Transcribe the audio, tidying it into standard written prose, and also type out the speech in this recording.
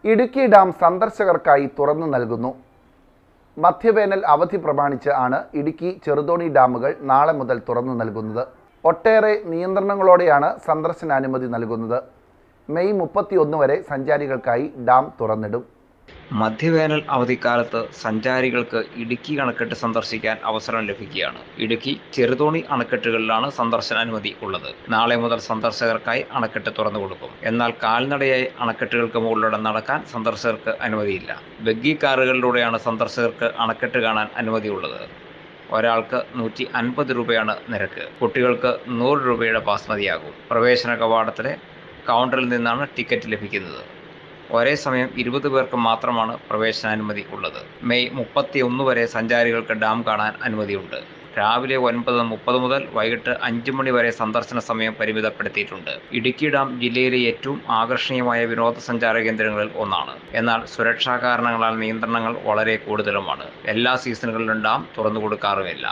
Idukki dam സന്ദർശകർക്കായി തുറന്നു നൽകുന്നു. മധ്യവേനൽ അവധി പ്രമാണിച്ച് ആണ് ഇടുക്കി ചെറുതോണി ഡാമുകൾ നാളെ മുതൽ തുറന്നു നൽകുന്നത്. ഒട്ടേറെ നിയന്ത്രണങ്ങളോടെയാണ് സന്ദർശനാനുമതി നൽകുന്നത്. മെയ് 31 വരെ സഞ്ചാരികൾക്കായി ഡാം തുറന്നിടും. മധ്യവേനൽ അവധിക്കാലത്ത് സഞ്ചാരികൾക്ക് ഇടുക്കി അണക്കെട്ട് സന്ദർശിക്കാൻ അവസരം ലഭിക്കുകയാണ്. ഇടുക്കി ചെറുതോണി അണക്കെട്ടുകളിലാണ് സന്ദർശനാനുമതി ഉള്ളത്. നാളെ മുതൽ സന്ദർശകർക്കായി അണക്കെട്ട് തുറന്നു കൊടുക്കും. എന്നാൽ കാൽനടയായി അണക്കെട്ടുകൾക്ക് മുകളിലൂടെ നടക്കാൻ സന്ദർശകർക്ക് അനുമതിയില്ല. ബഗ്ഗി കാറുകളിലൂടെയാണ് സന്ദർശകർക്ക് അണക്കെട്ട് കാണാൻ അനുമതിയുള്ളത്. ഒരാൾക്ക് 150 രൂപയാണ് നിരക്ക്. കുട്ടികൾക്ക് 100 രൂപയുടെ പാസ് മതിയാകും. പ്രവേശന കവാടത്തിലെ കൗണ്ടറിൽ നിന്നാണ് ടിക്കറ്റ് ലഭിക്കുന്നത്. ഒരേ സമയം 20 പേർക്ക് മാത്രമാണ് പ്രവേശനാനുമതി ഉള്ളത്. മെയ് 31 വരെ സഞ്ചാരികൾക്ക് ഡാം കാണാൻ അനുമതിയുണ്ട്. രാവിലെ 9:30 മുതൽ വൈകിട്ട് 5 മണി വരെ സന്ദർശന സമയം പരിമിതപ്പെടുത്തിയിട്ടുണ്ട്. ഇടുക്കി ഡാം ജില്ലയിലെ ഏറ്റവും ആകർഷണീയമായ വിനോദസഞ്ചാര കേന്ദ്രങ്ങളിൽ ഒന്നാണ്. എന്നാൽ സുരക്ഷാ കാരണങ്ങളാൽ നിയന്ത്രണങ്ങൾ വളരെ കൂടുതലുമാണ്. എല്ലാ സീസണുകളിലും ഡാം തുറന്നു കൊടുക്കാറുമില്ല.